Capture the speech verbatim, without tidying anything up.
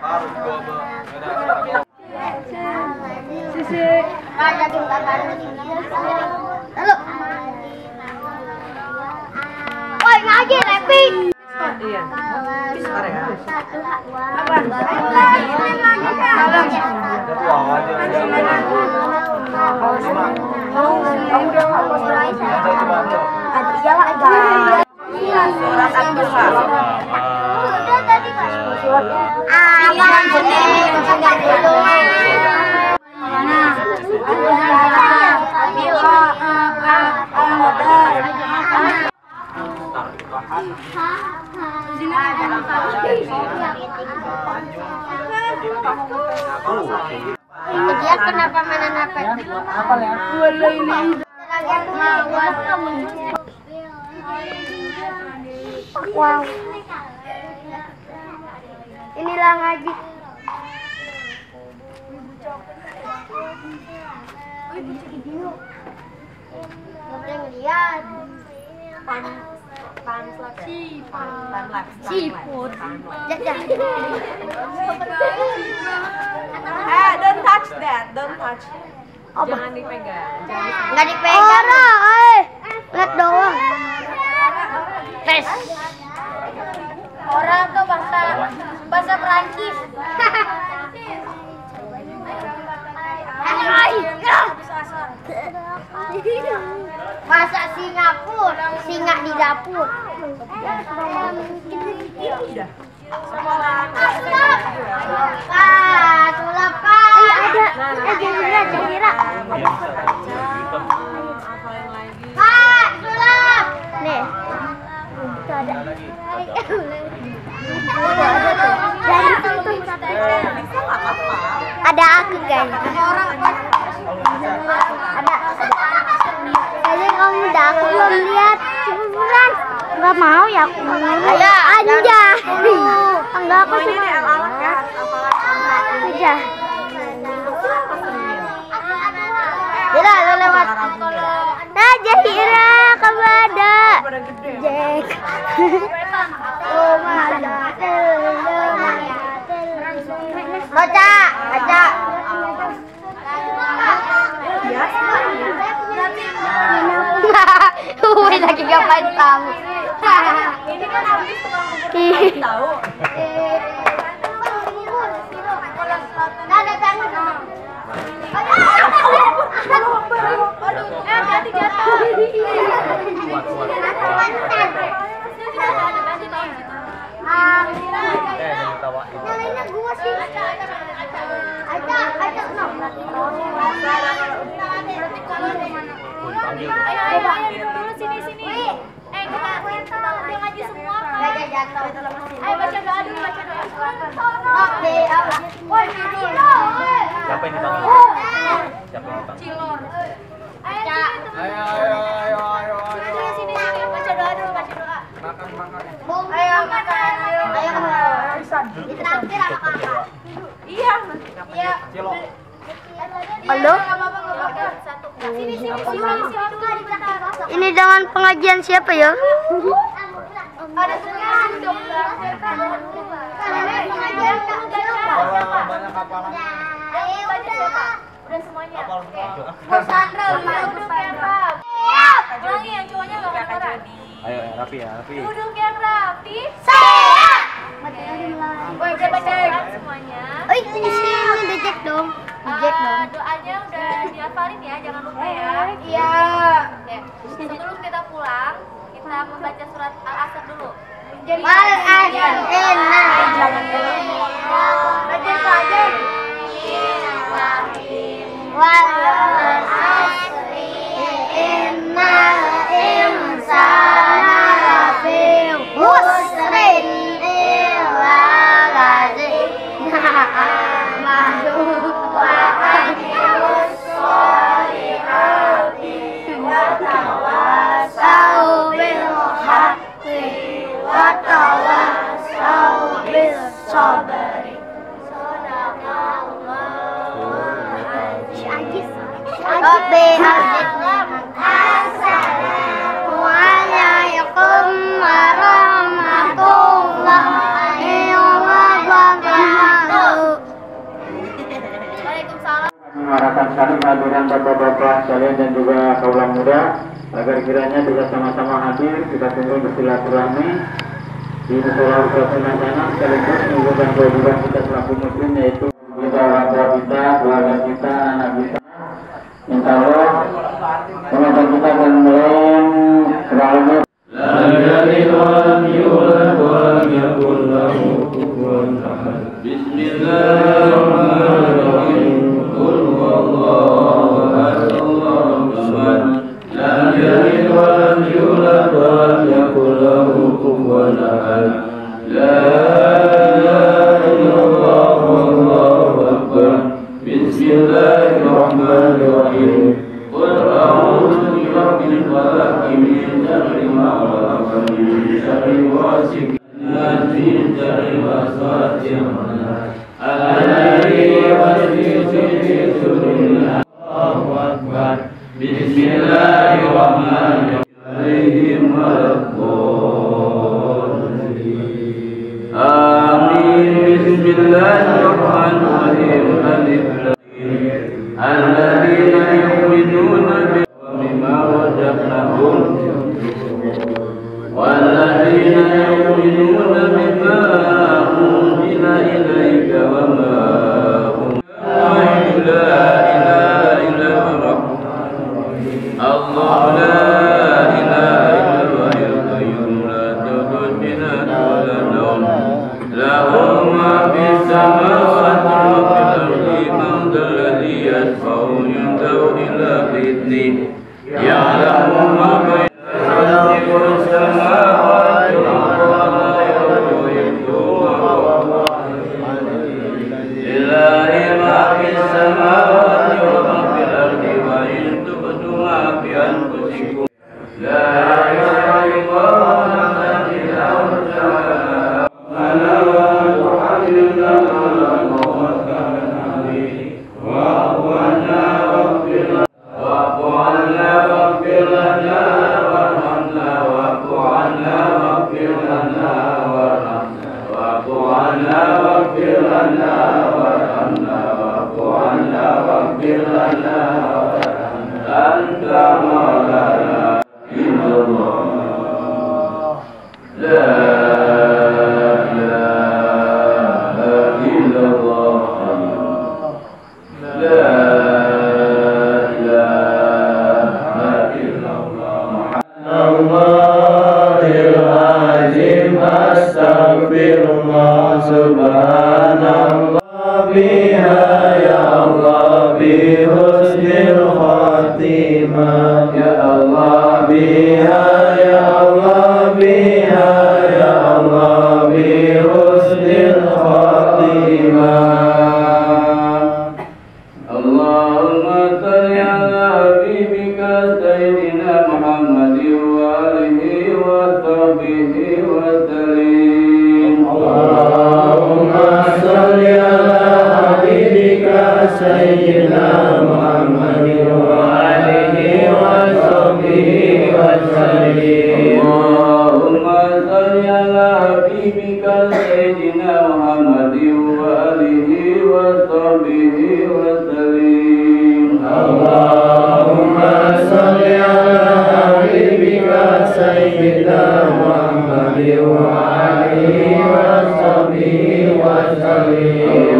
Sisi. Ada jembatan. Lalu. Woi, ngaji Repik. Iya. Bentar ya. Apa? Surat Al-Duha. Dia kenapa mana napet? Apa ya? Wow. Inilah ngaji. Nggak boleh ngeliat. Pan, pan, siput. Jajah. Eh, don't touch that, don't touch. Apa? Jangan dipegang. Nggak dipegang. Orang, eh, lihat doang. Tes. Orang tuh bahasa bahasa Perancis. Masak Singapura, singa di dapur. Ah, sulap Pak. Iya ada. Eh, Jahira, Jahira. Pak, sulap. Nih. Itu ada. Ada aku guys. Ada. Kayaknya kamu udah aku belum lihat. Cepetan. Enggak mau ya aku. Ayo anja. Enggak aku cuma aja. Bila lo lewat. Nah, Jahira kamu ada. Jack. Oh, mana? Baca, baca. Wih, lagi ngapain tahu? Ini kan habis tukang tahu. Ada kan? Eh, hati jatuh. Nyalainnya gua sih. Aja, aja no. Ayo, ayo, ayo dulu sini sini. Eh, kita kita udah ngaji semua kan? Gak jatuh. Ayo baca doa dulu, baca doa. Oke, woi duduk. Siapa yang dipanggil? Siapa yang dipanggil? Cilor. Ayo, Ayo, ayo, ayo, ayo, ayo. sini sini baca doa dulu, baca doa. Makan, makan. Ayo makan. Ayo. Ditraktir apa kakak? Iya. Iya. Cilok. Halo? Sini sini sini dulu Ini dengan pengajian siapa ya? Ada pengajian dong. Pengajian Kalau banyak kapalan. Ayo baca siapa? Udah semuanya. Kapal semua. Mas Sandra, duduk yang rapi. Ulangi yang cowoknya nggak kedengeran. Ayo, rapi ya, rapi. Duduk yang rapi. Saya. Woi, udah baca semuanya. Oh, ini sini udah Jack dong. Jack dong. Doanya udah dihafalin ya, jangan lupa ya. Iya. Oke. Sebelum kita pulang, kita membaca surat Al-Asr dulu. Wal asr inna baca saja. Wal asri inna insana lafi khusrin illa ladzina amanu wa amilus sholihati wa tawassaw bil haqqi wa tawassaw bis sabri. Rabbi Assalamualaikum warahmatullahi wabarakatuh. sekali kehadiran bapak-bapak sekalian dan juga kaula muda, agar kiranya bisa sama-sama hadir, kita tunggu bersilaturahmi di musola Uswatun Hasanah, sekaligus menunjukkan kewajiban kita selaku muslim, yaitu kita orang tua kita, keluarga kita, anak kita. Insya Allah penonton kita akan mulai selalu. lam yalid walam yulad walam yakul lahu kufuwan ahad. Bismillahirrahmanirrahim. Qul huwallahu ahad, Allahus samad. Lam yalid walam yulad walam yakul lahu kufuwan ahad. La ilaha illallah wallahu akbar. Bismillahirrahmanirrahim. Qul a'udzu birabbil falaq min syarri ma khalaq min syarri ghasiqin min syarri waswasil khannas alladzi yuwaswisu fi sudurin nas. Allahu akbar. Bismillahirrahmanirrahim. Amin. Bismillahirrahmanirrahim. Alif lam alladzina yu'minuna bima razaqnahum walladzina yu'minuna bima unzila ilayka wa ma unzila ilaha illa Allah la ilaha illa huwal qayyum la ta'khudhuhu wa la nawm lahu ma fis samawati wa fil ardi man dhal ladzi yashfa'u indahu illa bi'idhnihi ya'lamu ma bayna aydihim was samawati wal ardi wa la yuhituna lillahi ma fis samawati wa ma fil ardi wa in tubdu ma fi anfusikum la ilaha illallah la ilaha Muhammad wa alihi wa sahbihi wa sallim.